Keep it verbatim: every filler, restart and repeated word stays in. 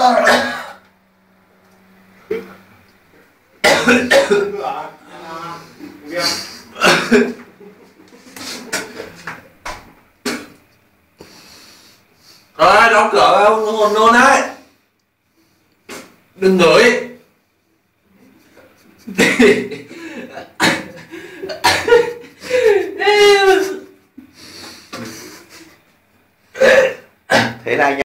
Rồi đóng cửa không hồn nôn đấy. Đừng ngửi. Thế này